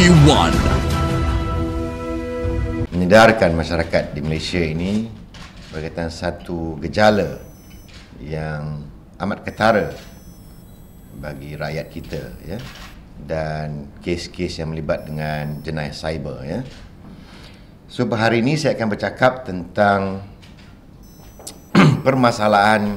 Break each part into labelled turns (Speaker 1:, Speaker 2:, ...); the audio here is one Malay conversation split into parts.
Speaker 1: TV One.
Speaker 2: Menyedarkan masyarakat di Malaysia ini berkaitan satu gejala yang amat ketara bagi rakyat kita, ya, dan kes-kes yang melibat dengan jenayah cyber, ya. So hari ini saya akan bercakap tentang permasalahan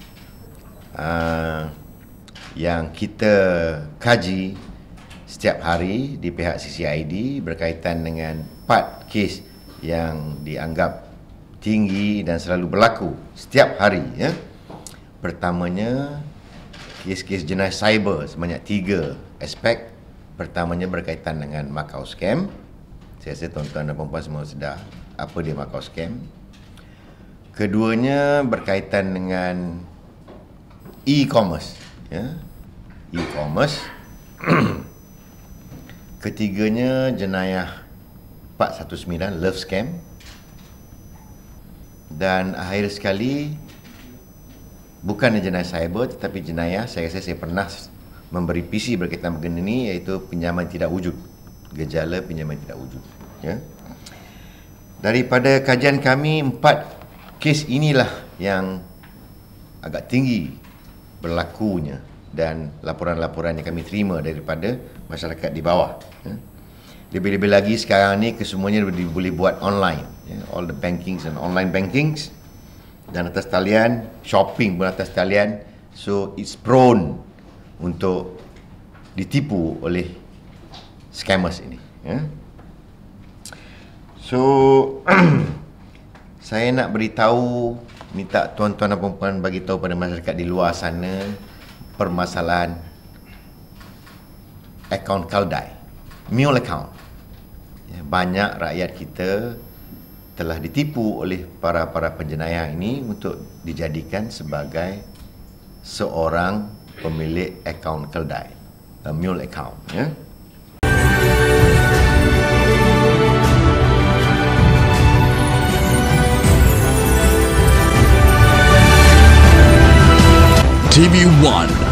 Speaker 2: yang kita kaji setiap hari di pihak CCID berkaitan dengan 4 kes yang dianggap tinggi dan selalu berlaku setiap hari, ya. Pertamanya, kes-kes jenayah cyber sebanyak 3 aspek. Pertamanya berkaitan dengan Macau Scam. Saya rasa tuan-tuan dan puan-puan semua sedar apa dia Macau Scam. Keduanya berkaitan dengan e-commerce, ya. E-commerce. Ketiganya jenayah 419 Love Scam. Dan akhir sekali, bukan jenayah cyber tetapi jenayah, saya rasa saya pernah memberi PC berkaitan dengan ini, iaitu pinjaman tidak wujud. Gejala pinjaman tidak wujud, ya. Daripada kajian kami, 4 kes inilah yang agak tinggi berlakunya dan laporan-laporan yang kami terima daripada masyarakat di bawah, ya. Lebih-lebih lagi sekarang ni kesemuanya boleh buat online, ya. All the bankings and online bankings, dan atas talian, shopping pun atas talian. So it's prone untuk ditipu oleh scammers ini, ya. So saya nak beritahu, minta tuan-tuan dan puan-puan bagi tahu pada masyarakat di luar sana permasalahan akaun Kaldai, mule account. Ya, banyak rakyat kita telah ditipu oleh para penjenayah ini untuk dijadikan sebagai seorang pemilik akaun Kaldai, mule account, ya.
Speaker 1: TV One.